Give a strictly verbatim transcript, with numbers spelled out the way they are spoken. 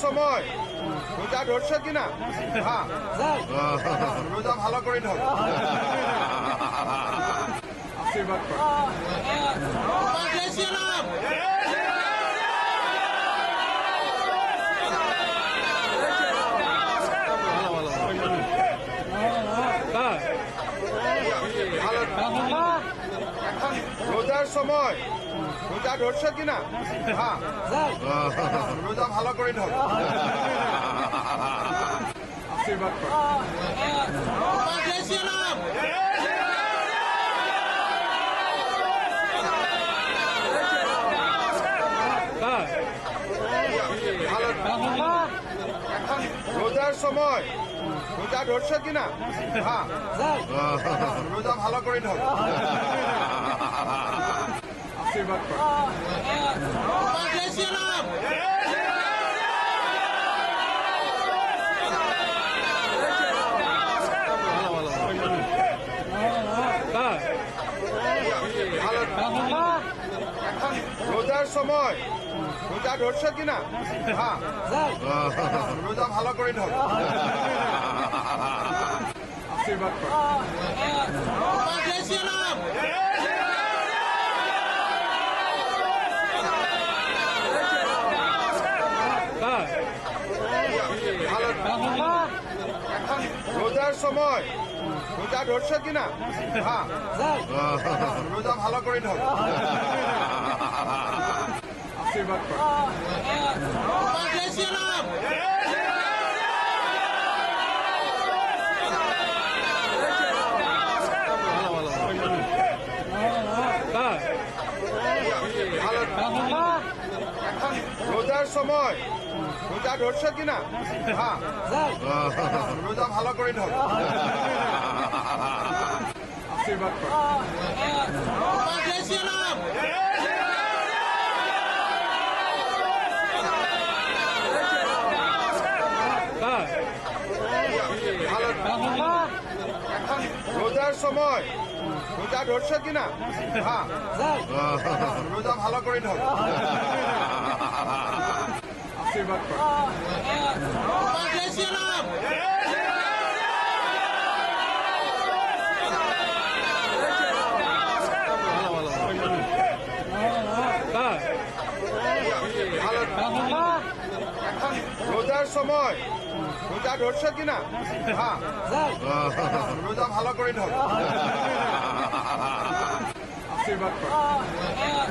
সময় রোজা ধরছো কিনা? হ্যাঁ, রোজা ভালো করে ধরো, আশীর্বাদ করো। এখন রোজার সময় রোজা ধরছো কিনা? হ্যাঁ, রোজা ভালো করে ধরো, আশীর্বাদ করো। এখন রোজার সময় রোজা ধরছো কিনা? হ্যাঁ, রোজা ভালো করে ধরো, আশীর্বাদ করো। এখন রোজার সময় রোজা ধরছো কিনা? হ্যাঁ, রোজা ভালো করে ধরো, আশীর্বাদ করো। এখন রোজার সময় রোজা ধরছো কিনা? হ্যাঁ, রোজা ভালো করে ধরো, আশীর্বাদ করো। এখন রোজার সময় রোজা ধরছো কিনা? হ্যাঁ, রোজা ভালো করে ধরো, আশীর্বাদ করো। এখন রোজার সময় রোজা ধরছো কিনা? হ্যাঁ, রোজা ভালো করে ধরো, আশীর্বাদ করো। এখন রোজার সময় রোজা ধরছো কিনা? হ্যাঁ, রোজা ভালো করে ধরো, আশীর্বাদ করো।